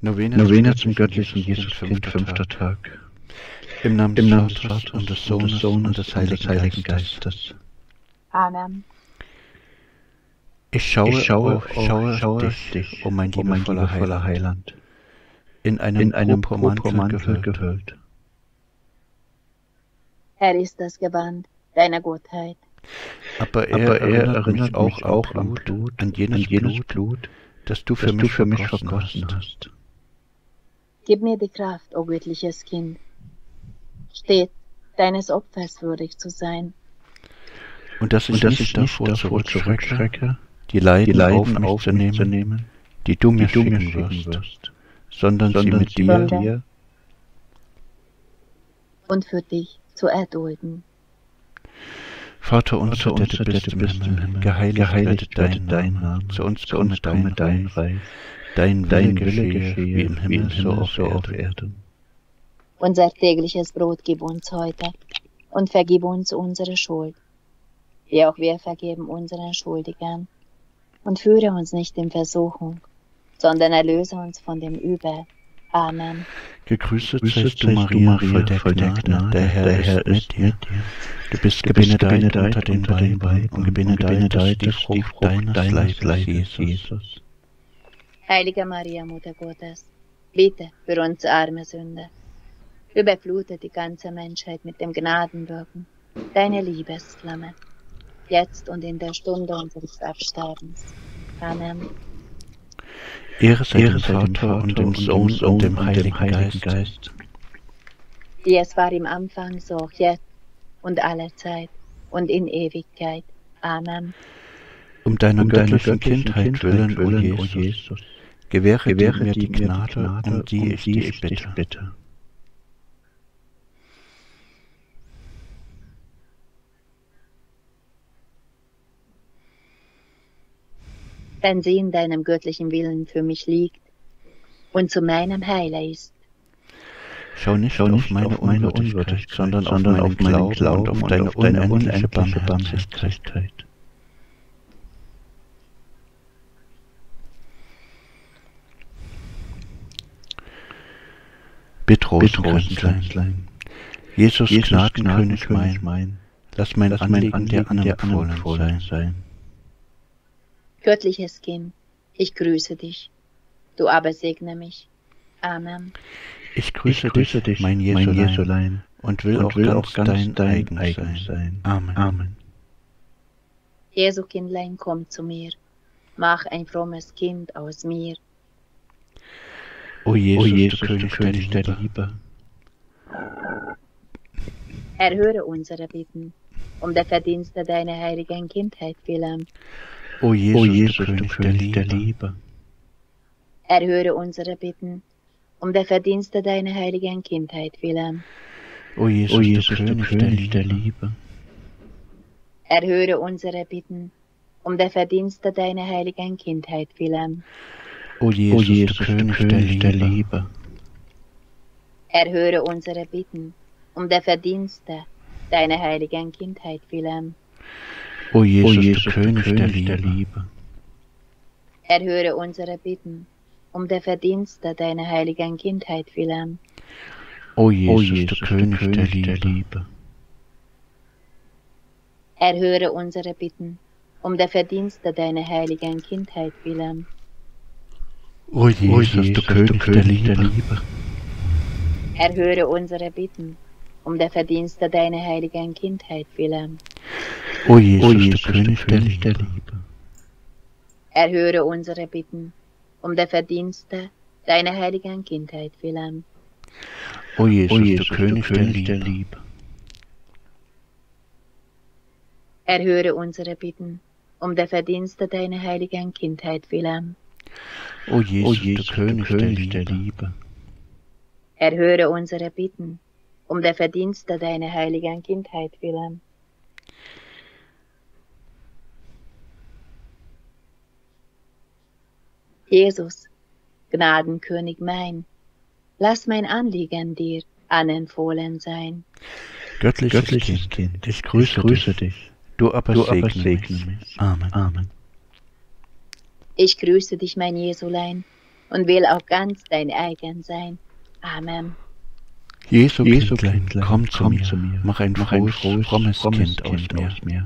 Novene zum göttlichen Jesuskind, 5. Tag. Im Namen des Vaters und des Sohnes und des Heiligen Geistes. Amen. Ich schaue dich, mein liebevoller Heiland, in einem Purpurmantel gehüllt. Er ist das Gewand deiner Gottheit. Aber er erinnert mich auch an Blut, an jenes Blut, das du für mich vergossen hast. Gib mir die Kraft, o göttliches Kind, stets deines Opfers würdig zu sein. Und dass ich nicht davor zurückschrecke, die Leiden auf mich zu nehmen, die du mir schicken wirst, sondern sie mit dir und für dich zu erdulden. Vater unser, der du bist im Himmel, geheiligt werde dein Name, zu uns komme dein Reich, dein Wille geschehe, wie im Himmel, so auf Erden. Unser tägliches Brot gib uns heute und vergib uns unsere Schuld, wie auch wir vergeben unseren Schuldigern. Und führe uns nicht in Versuchung, sondern erlöse uns von dem Übel. Amen. Gegrüßet seist du, Maria, voll der Gnade, der Herr ist mit dir. Du bist gebenedeit unter den Weibern, und gebenedeit ist die Frucht deines Leibes, Jesus. Heilige Maria, Mutter Gottes, bitte für uns arme Sünder. Überflute die ganze Menschheit mit dem Gnadenwirken, deine Liebesflamme, jetzt und in der Stunde unseres Absterbens. Amen. Ehre sei dem Vater und dem Sohn und dem Heiligen Geist. Wie es war im Anfang, so auch jetzt und alle Zeit und in Ewigkeit. Amen. Um deiner göttlichen Kindheit willen, o Jesus, gewähre mir die Gnade, um die ich dich bitte. Wenn sie in deinem göttlichen Willen für mich liegt und zu meinem Heiler ist. Schau nicht auf meine Unwürdigkeit, sondern auf meinen Glauben und auf deine unendliche Barmherzigkeit. Bitt Rosenkränzlein, Jesus Gnadenkönig mein, lass mein Anliegen dir anempfohlen sein. Göttliches Kind, ich grüße dich, du aber segne mich. Amen. Ich grüße dich, mein Jesulein, und will auch ganz dein eigen sein. Amen. Jesu Kindlein, komm zu mir, mach ein frommes Kind aus mir. O Jesus, du König der Liebe. Erhöre unsere Bitten, um der Verdienste deiner heiligen Kindheit willen. O Jesus, du König der Liebe. Erhöre unsere Bitten, um der Verdienste deiner heiligen Kindheit willen. O Jesus, du König der Liebe. Erhöre unsere Bitten, um der Verdienste deiner heiligen Kindheit willen. O Jesus, du König der Liebe. Erhöre unsere Bitten, um der Verdienste deiner heiligen Kindheit willen. O Jesus, du König der Liebe. Erhöre unsere Bitten, um der Verdienste deiner heiligen Kindheit willen. O Jesus, du König der Liebe. Erhöre unsere Bitten, um der Verdienste deiner heiligen Kindheit willen. O Jesus, du König der Liebe. Erhöre unsere Bitten, um der Verdienste deiner heiligen Kindheit willen. O Jesus, du König der Liebe. Erhöre unsere Bitten, um der Verdienste deiner heiligen Kindheit willen. O Jesus, du König der Liebe. Erhöre unsere Bitten, um der Verdienste deiner heiligen Kindheit willen. O Jesus, du König der Liebe. Erhöre unsere Bitten, um der Verdienste deiner heiligen Kindheit willen. Jesus, Gnadenkönig mein, lass mein Anliegen dir anempfohlen sein. Göttliches Kind, ich grüße dich, du aber segne mich. Amen. Ich grüße dich, mein Jesulein, und will auch ganz dein eigen sein. Amen. Jesu Kindlein, komm zu mir, mach ein frohes, frommes Kind aus mir.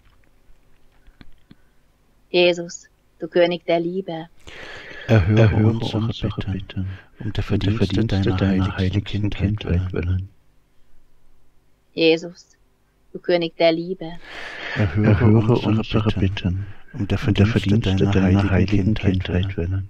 Jesus, du König der Liebe, Erhöre unsere Bitten, um der Verdienste deiner heiligen Kindheit willen. Jesus, du König der Liebe, Erhöre unsere Bitten, um der Verdienste deiner heiligen Kindheit willen.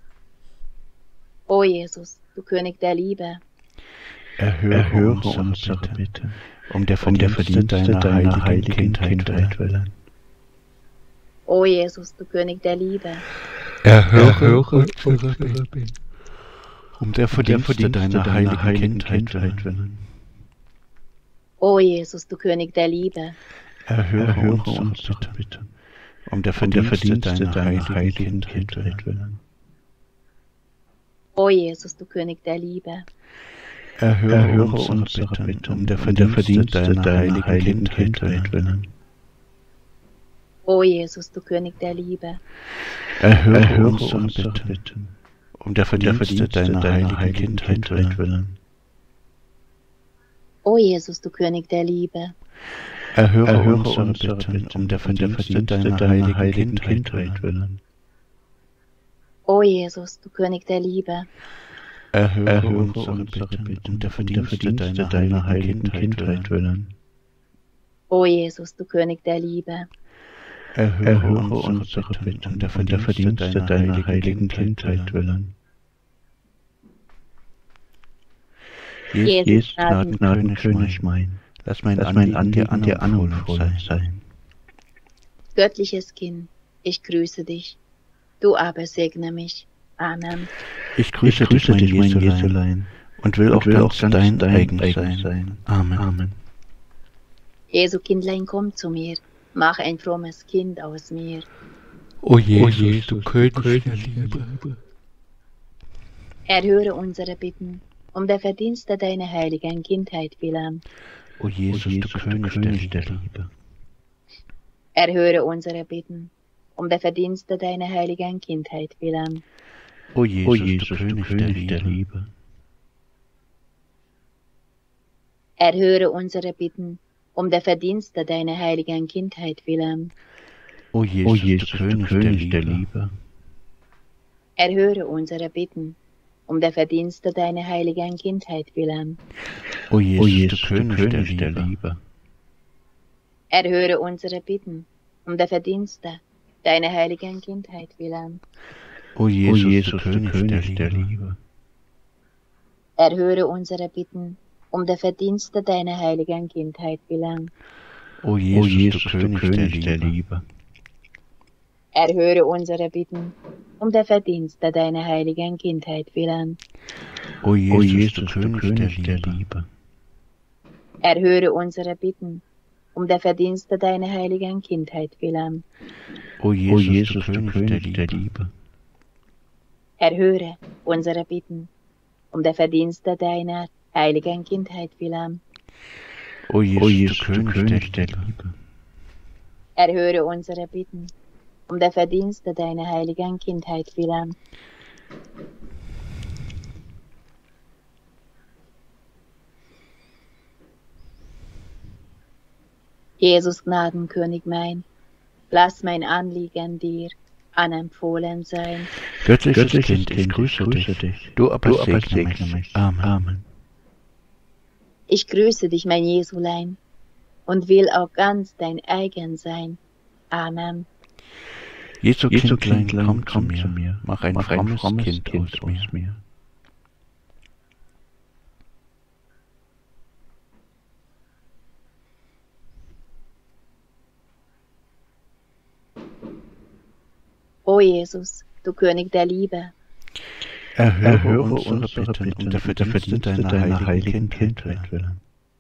O Jesus, du König der Liebe, Erhöre unsere Bitten, um der Verdienste deiner heiligen Kindheit willen. O Jesus, du König der Liebe, Erhöre unsere Bitten, um der Verdienste deiner heiligen Kindheit willen. O Jesus, du König der Liebe, Erhöre unsere Bitten, um der Verdienste deiner heiligen Kindheit willen. O Jesus, du König der Liebe, Erhöre unsere Bitten, um der Verdienste deiner heiligen Kindheit willen. O Jesus, du König der Liebe, Erhöre unsere Bitten, um der Verdienste deiner heiligen Kindheit willen. O Jesus, du König der Liebe, Erhöre unsere Bitten, um der Verdienste deiner heiligen Kindheit willen. O Jesus, du König der Liebe, Erhöre unsere Bitten, um der Verdienste deiner heiligen Kindheit willen. O Jesus, du König der Liebe, Erhöre unsere Bitten, um der Verdienste deiner heiligen Kindheit willen. Jesus, Gnadenkönig mein, lass mein Anliegen dir anmutsvoll sein. Göttliches Kind, ich grüße dich, du aber segne mich. Amen. Ich grüße dich, mein Jesulein, und will auch ganz dein eigen sein. Amen. Jesu Kindlein, komm zu mir, mach ein frommes Kind aus mir. O Jesus, du König der Liebe. Erhöre unsere Bitten, um der Verdienste deiner heiligen Kindheit willen. O Jesus, du König der Liebe. Erhöre unsere Bitten, um der Verdienste deiner heiligen Kindheit willen. O Jesus, du König der Liebe. Erhöre unsere Bitten, um der Verdienste deiner heiligen Kindheit willen. O Jesus, du König der Liebe. Erhöre unsere Bitten, um der Verdienste deiner heiligen Kindheit willen. O Jesus, du König der Liebe. Erhöre unsere Bitten, um der Verdienste deiner heiligen Kindheit willen. O Jesus, du König der Liebe. Erhöre unsere Bitten, um der Verdienste deiner heiligen Kindheit willen. O Jesus, du König der Liebe. Erhöre unsere Bitten, um der Verdienste deiner heiligen Kindheit willen. O Jesus, du König der Liebe. Erhöre unsere Bitten, um der Verdienste deiner heiligen Kindheit willen. O Jesus, du König der Liebe. Erhöre unsere Bitten, um der Verdienste deiner heiligen Kindheit willen. O Jesus, du König der Liebe. Erhöre unsere Bitten, um der Verdienste deiner heiligen Kindheit willen. Jesus, Gnadenkönig mein, lass mein Anliegen dir anempfohlen sein. Göttliches Kind, ich grüße dich, du aber segne mich. Amen. Ich grüße dich, mein Jesulein, und will auch ganz dein eigen sein. Amen. Jesu Kindlein, komm zu mir, mach ein frommes Kind aus mir. O Jesus, du König der Liebe, Erhöre unsere Bitten, um der Verdienste deiner heiligen Kindheit willen.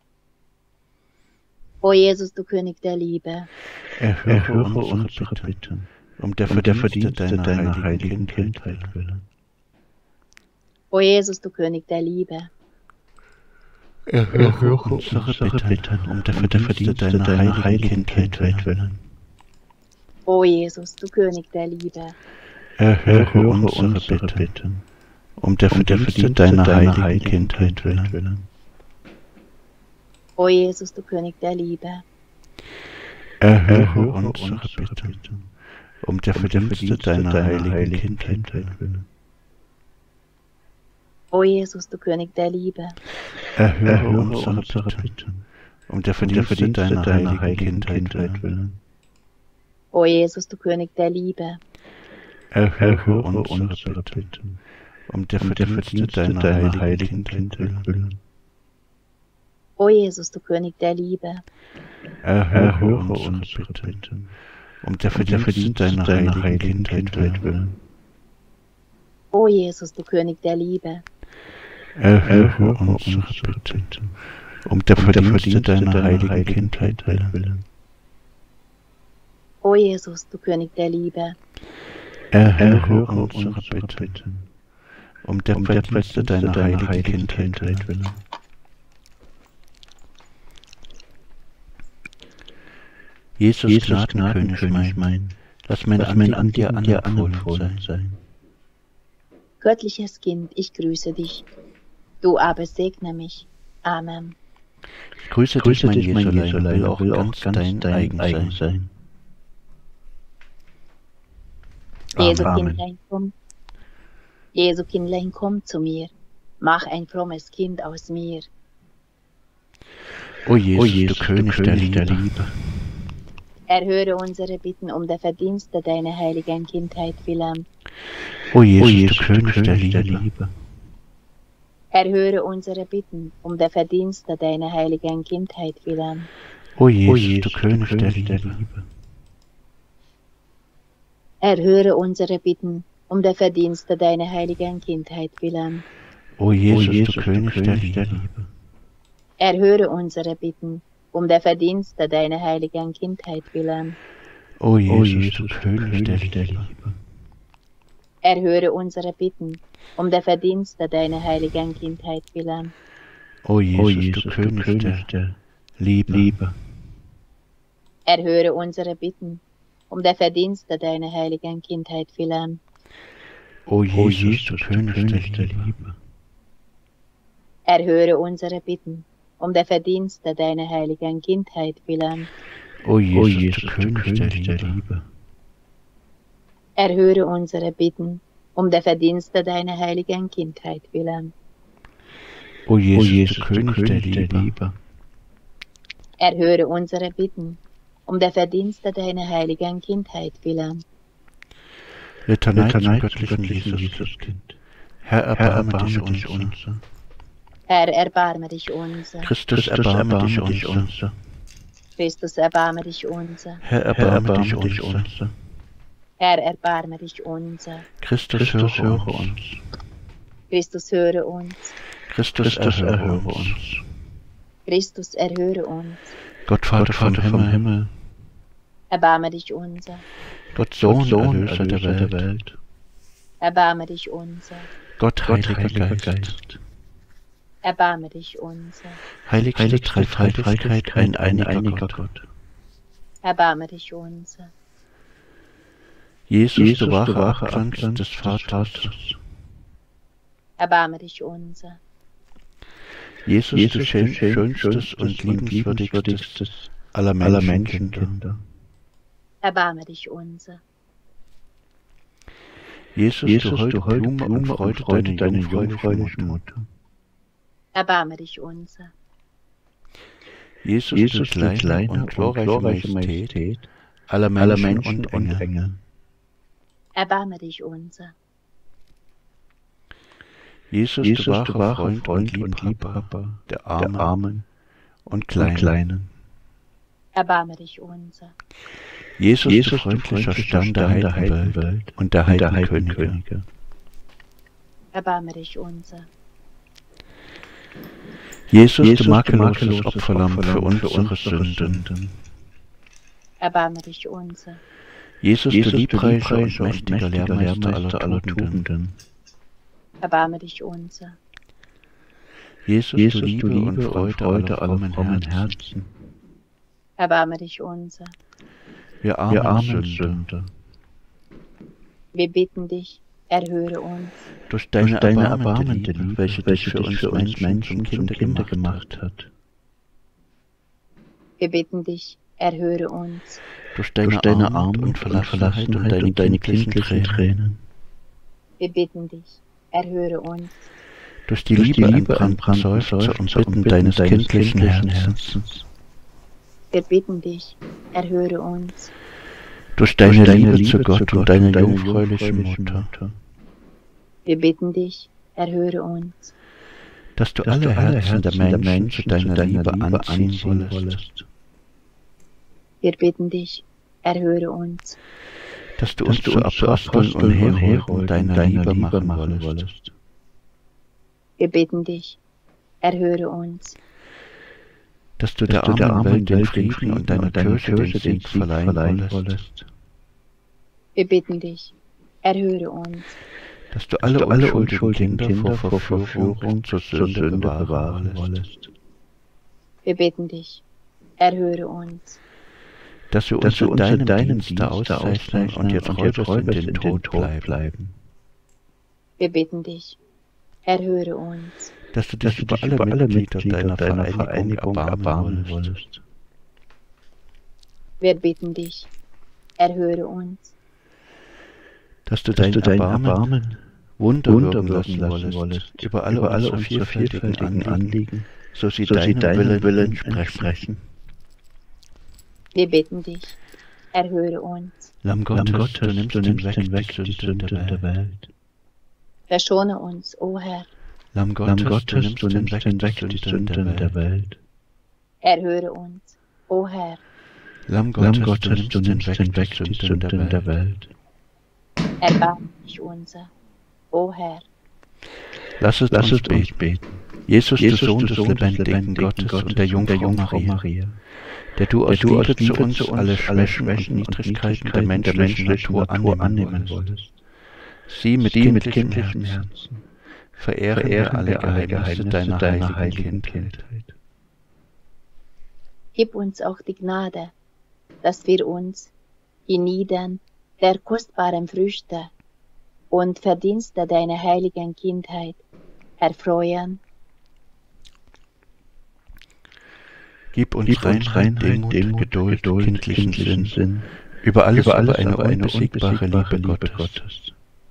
O Jesus, du König der Liebe, Erhöre unsere Bitten, um der Verdienste deiner heiligen Kindheit willen. O Jesus, du König der Liebe, Erhöre unsere Bitten, um der Verdienste deiner heiligen Kindheit willen. O Jesus, du König der Liebe, Erhöre unsere Bitten, um der Verdienste deiner heiligen Kindheit willen. O Jesus, du König der Liebe. Erhöre unsere Bitten, um der Verdienste deiner heiligen Kindheit willen. O Jesus, du König der Liebe. Erhöre unsere Bitten, um der Verdienste deiner heiligen Kindheit willen. O Jesus, du König der Liebe. Erhöre unsere Bitten, um der Verdienste deiner heiligen Kindheit willen. O Jesus, du König der Liebe. Erhöre unsere Bitten, um der Verdienste deiner heiligen Kindheit willen. O Jesus, du König der Liebe. Erhöre unsere Bitten, um der Verdienste deiner heiligen Kindheit willen. O Jesus, du König der Liebe. Erhöre unsere Bitten, um der Verdienste deiner heiligen Kindheit willen. Jesus, Gnadenkönig mein, lass mein an dir anempfohlen sein. Göttliches Kind, ich grüße dich. Du aber segne mich. Amen. Ich grüße dich, mein Jesulein, will auch ganz dein eigen sein. Jesu Kindlein, komm. Jesu Kindlein, komm zu mir. Mach ein frommes Kind aus mir. O Jesus, du König der Liebe. Erhöre unsere Bitten um der Verdienste deiner heiligen Kindheit willen. O Jesus, du König der Liebe. Erhöre unsere Bitten um der Verdienste deiner heiligen Kindheit willen. O Jesus, du König der Liebe. Erhöre unsere Bitten um der Verdienste deiner heiligen Kindheit willen. O Jesus, du König der Liebe. Erhöre unsere Bitten um der Verdienste deiner heiligen Kindheit willen. O Jesus, du König der Liebe. Erhöre unsere Bitten um der Verdienste deiner heiligen Kindheit willen. O Jesus, du König der Liebe. Erhöre unsere Bitten um der Verdienste deiner heiligen Kindheit willen. O Jesus, du König der Liebe. Erhöre unsere Bitten um der Verdienste deiner heiligen Kindheit willen. O Jesus, du König der Liebe. Erhöre unsere Bitten um der Verdienste deiner heiligen Kindheit willen. O Jesus, du König der Liebe. Erhöre unsere Bitten um der Verdienste deiner heiligen Kindheit willen. Litanei zum göttlichen Jesuskind. Herr, erbarme dich unser. Herr, erbarme dich unser. Christus, erbarme dich unser. Christus, erbarme dich unser. Herr, erbarme dich unser. Herr, erbarme dich unser. Christus, höre uns. Christus, höre uns. Christus, erhöre uns. Christus, erhöre uns. Gott, Vater vom Himmel. Erbarme dich unser. Gott, Sohn, Erlöser der Welt. Erbarme dich unser. Gott, Heiliger Geist. Erbarme dich unser. Heiligste Dreifaltigkeit, ein einiger Gott. Erbarme dich unser. Jesus, du wahrer Abglanz des Vaters. Erbarme dich unser. Jesus, du schönstes und liebenswürdigstes aller Menschenkinder. Erbarme dich unser. Jesus, du holde Blume und Freude deiner jungfräulichen Mutter. Erbarme dich unser. Jesus, du kleine und glorreiche Majestät aller Menschen und Engel. Erbarme dich unser. Jesus, du wahrer Freund und Liebhaber der Armen und Kleinen. Erbarme dich unser. Jesus, du freundlicher Stern der heiligen Welt und der heiligen Könige. Erbarme dich unser. Jesus, du makelloses Opferlamm für unsere Sünden. Erbarme dich unser. Jesus, du liebreicher und mächtiger Lehrmeister aller Tugenden. Erbarme dich unser. Jesus, du Liebe und Freude aller frommen Herzen. Erbarme dich unser. Wir armen Sünder. Wir bitten dich, erhöre uns. Durch deine erbarmende Liebe, welche dich für uns Menschen zum Kinde gemacht hat. Wir bitten dich, erhöre uns. Durch deine Armut und Verlassenheit und deine kindlichen Tränen. Wir bitten dich, erhöre uns. Durch die Liebe entbrannten Seufzer und Bitten deines kindlichen Herzens. Wir bitten dich, erhöre uns. Durch deine Liebe zu Gott und deine jungfräuliche Mutter. Wir bitten dich, erhöre uns. Dass du alle Herzen der Menschen zu deiner Liebe anziehen wollest. Wir bitten dich, erhöre uns. Dass du uns zu Aposteln und Heroden deiner Liebe machen wollest. Wir bitten dich, erhöre uns. Dass du der armen Welt den Frieden und deiner Kirche den Sieg verleihen wollest. Wir bitten dich, erhöre uns. Dass du alle unschuldigen Kinder vor Verführung zur Sünde bewahren wollest. Wir bitten dich, erhöre uns. Dass wir uns in deinem Dienste auszeichnen und jetzt treulos in den Tod bleiben. Wir bitten dich, erhöre uns. Dass du dich über alle Mitglieder deiner Vereinigung erbarmen wollest. Wir bitten dich, erhöre uns. Dass du dein Erbarmen Wunder wirken lassen wollest über alle unsere vielfältigen Anliegen, so sie deinem Willen entsprechen. Wir bitten dich, erhöre uns. Lamm Gottes, du nimmst hinweg die Sünde der Welt. Verschone uns, o Herr. Lamm Gottes, du nimmst hinweg die Sünde der Welt. Erhöre uns, o Herr. Lamm Gottes, du nimmst hinweg die Sünde der Welt. Erbarme dich unser, o Herr. Lass uns beten. Jesus, du Sohn des lebendigen Gottes und der Jungfrau Maria, der du aus Liebe zu uns alle Schwächen und Niedrigkeiten der menschlichen Natur annehmen wolltest. Sie mit kindlichem Herzen verehren wir alle Geheimnisse deiner heiligen Kindheit. Gib uns auch die Gnade, dass wir uns hienieden der kostbaren Früchte und Verdienste deiner heiligen Kindheit erfreuen. Gib uns Reinheit, Demut, Geduld, kindlichen Sinn, über alles aber eine unbesiegbare Liebe Gottes.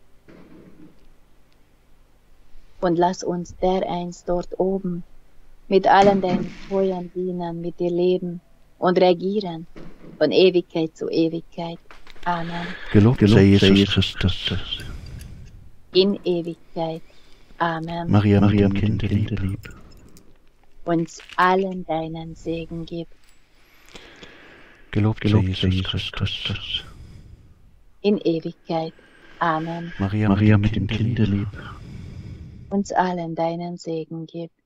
Und lass uns dereinst dort oben mit allen deinen treuen Dienern mit dir leben und regieren von Ewigkeit zu Ewigkeit. Amen. Gelobt sei Jesus Christus. In Ewigkeit. Amen. Maria, Kinderlieb, uns allen deinen Segen gib. Gelobt sei Jesus Christus. In Ewigkeit. Amen. Maria mit dem Kinderlieb, uns allen deinen Segen gib.